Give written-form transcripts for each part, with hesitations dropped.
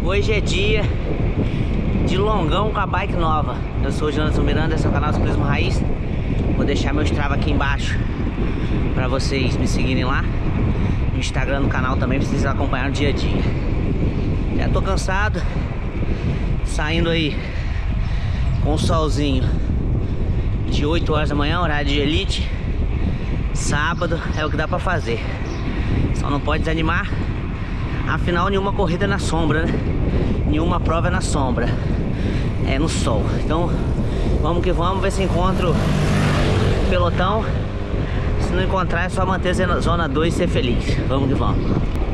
Hoje é dia de longão com a bike nova. Eu sou o Jonathan Miranda, esse é o canal Ciclismo Raiz. Vou deixar meu Strava aqui embaixo para vocês me seguirem lá. No Instagram do canal também, pra vocês acompanharem o dia a dia. Já tô cansado, saindo aí com o solzinho de 8 horas da manhã, horário de elite. Sábado é o que dá pra fazer. Só não pode desanimar. Afinal, nenhuma corrida é na sombra, né? Nenhuma prova é na sombra, é no sol. Então vamos que vamos, ver se encontro pelotão. Se não encontrar, é só manter a zona 2 e ser feliz. Vamos que vamos.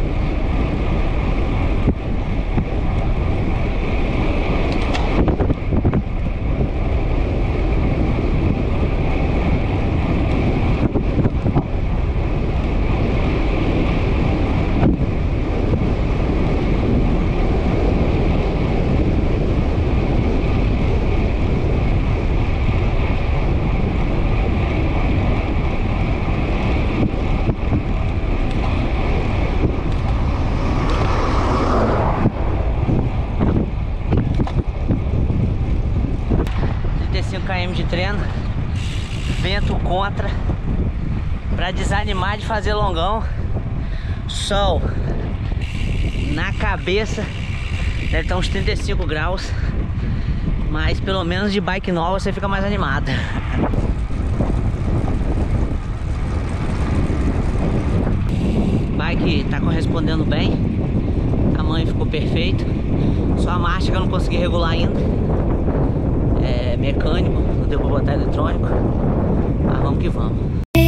km de treino, vento contra, para desanimar de fazer longão, sol na cabeça, deve estar uns 35 graus, mas pelo menos de bike nova você fica mais animado. Bike tá correspondendo bem, tamanho ficou perfeito, só a marcha que eu não consegui regular ainda. É mecânico, não deu pra botar eletrônico, mas vamos que vamos.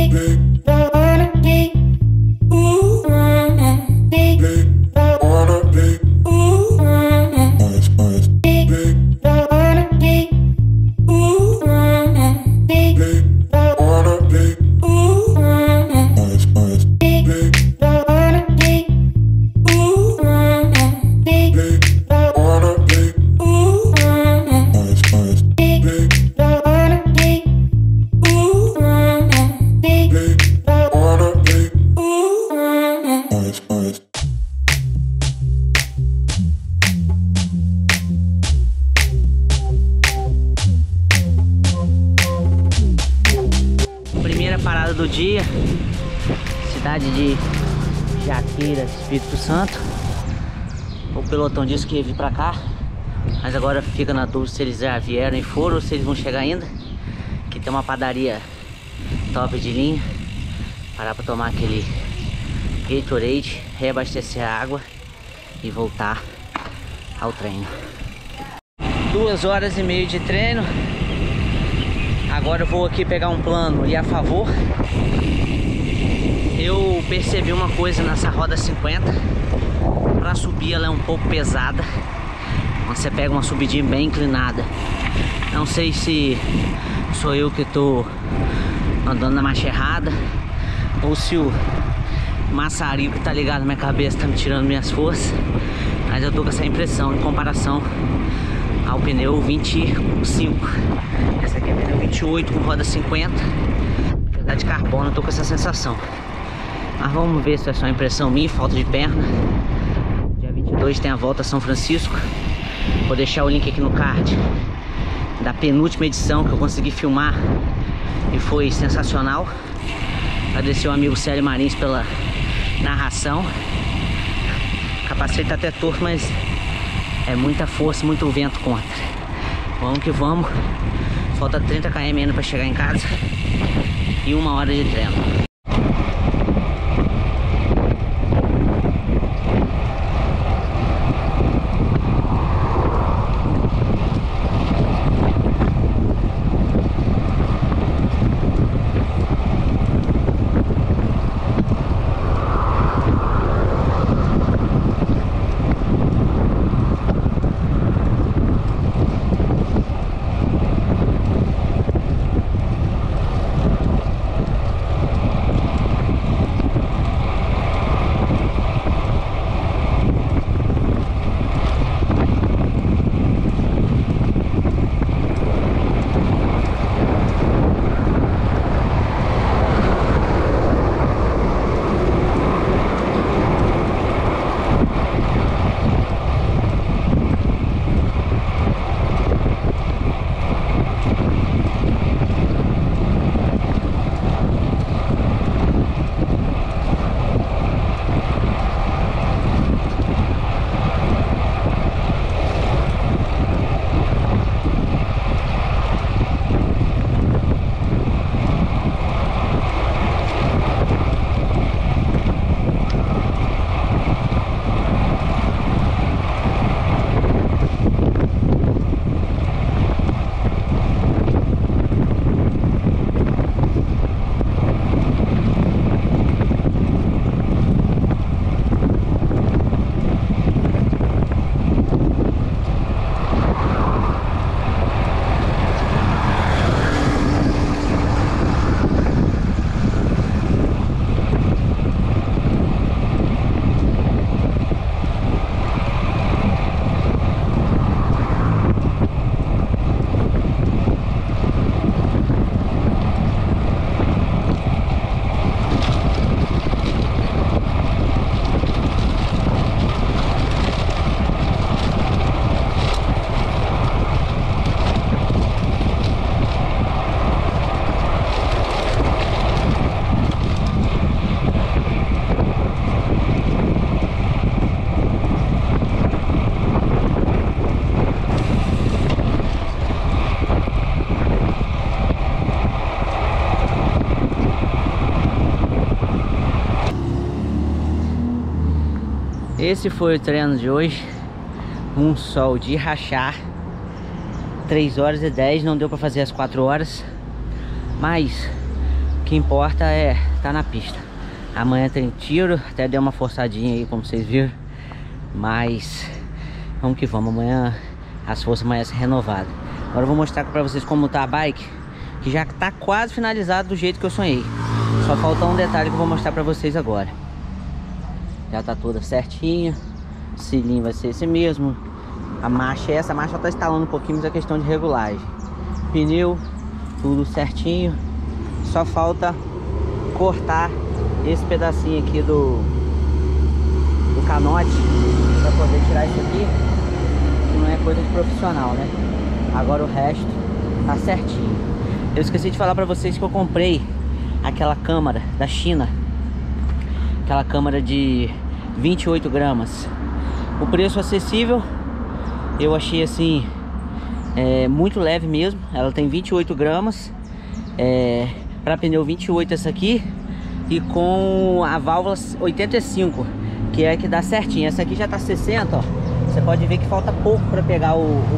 Primeira parada do dia, cidade de Jaqueira, Espírito Santo. O pelotão disse que ia vir pra cá, mas agora fica na dúvida se eles já vieram e foram ou se eles vão chegar ainda. Aqui tem uma padaria top de linha, parar pra tomar aquele Gatorade, reabastecer a água e voltar ao treino. 2 horas e meia de treino. Agora eu vou aqui pegar um plano e a favor. Eu percebi uma coisa nessa roda 50. Para subir ela é um pouco pesada. Você pega uma subidinha bem inclinada. Não sei se sou eu que tô andando na marcha errada ou se o maçarico que tá ligado na minha cabeça tá me tirando minhas forças. Mas eu tô com essa impressão em comparação ao pneu 25. Essa aqui é pneu 28 com roda 50. Apesar de carbono, eu tô com essa sensação. Mas vamos ver se é só impressão minha, falta de perna. Dia 22 tem a volta a São Francisco. Vou deixar o link aqui no card da penúltima edição que eu consegui filmar e foi sensacional. Agradecer o amigo Célio Marins pela narração. O capacete tá até torto, mas é muita força, muito vento contra. Vamos que vamos. Falta 30 km ainda para chegar em casa e 1 hora de treino. Esse foi o treino de hoje. Um sol de rachar. 3h10, não deu pra fazer as 4 horas. Mas o que importa é estar na pista. Amanhã tem tiro, até deu uma forçadinha aí, como vocês viram. Mas vamos que vamos, amanhã as forças amanhecem renovadas. Agora eu vou mostrar pra vocês como tá a bike, que já tá quase finalizado do jeito que eu sonhei. Só falta um detalhe que eu vou mostrar pra vocês agora. Já tá toda certinha. O cilinho vai ser esse mesmo. A marcha, essa marcha tá instalando um pouquinho, mas é questão de regulagem. Pneu, tudo certinho. Só falta cortar esse pedacinho aqui do canote para poder tirar isso aqui, que não é coisa de profissional, né? Agora o resto tá certinho. Eu esqueci de falar para vocês que eu comprei aquela câmara da China, aquela câmara de 28 gramas. O preço acessível, eu achei assim, muito leve mesmo. Ela tem 28 gramas, para pneu 28 essa aqui, e com a válvula 85, que é que dá certinho. Essa aqui já tá 60, ó. Você pode ver que falta pouco para pegar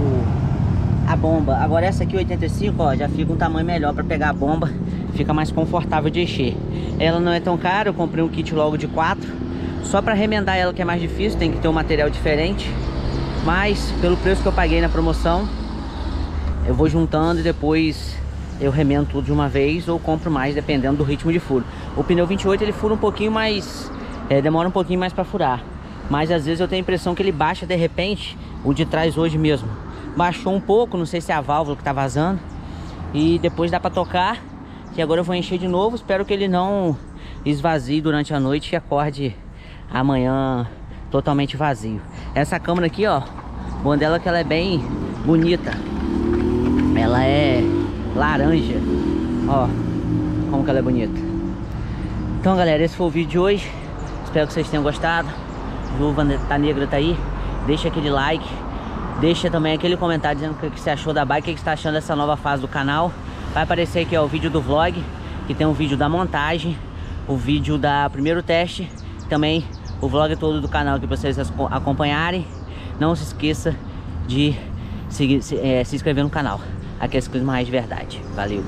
a bomba. Agora essa aqui 85, ó, já fica um tamanho melhor para pegar a bomba, fica mais confortável de encher. Ela não é tão cara, eu comprei um kit logo de 4. Só para remendar ela que é mais difícil, tem que ter um material diferente. Mas pelo preço que eu paguei na promoção, eu vou juntando e depois eu remendo tudo de uma vez ou compro mais, dependendo do ritmo de furo. O pneu 28 ele fura um pouquinho mais, demora um pouquinho mais para furar. Mas às vezes eu tenho a impressão que ele baixa de repente. O de trás hoje mesmo baixou um pouco, não sei se é a válvula que tá vazando. E depois dá para tocar, que agora eu vou encher de novo. Espero que ele não esvazie durante a noite e acorde amanhã totalmente vazio. Essa câmera aqui, ó, bom dela que ela é bem bonita. Ela é laranja, ó, como que ela é bonita. Então galera, esse foi o vídeo de hoje. Espero que vocês tenham gostado. Viúva Negra tá aí. Deixa aquele like, deixa também aquele comentário dizendo o que você achou da bike, o que você está achando dessa nova fase do canal. Vai aparecer aqui, ó, o vídeo do vlog, que tem um vídeo da montagem, o vídeo da primeiro teste, também o vlog todo do canal aqui para vocês acompanharem. Não se esqueça de se inscrever no canal. Aqui é Ciclismo Raiz de Verdade. Valeu!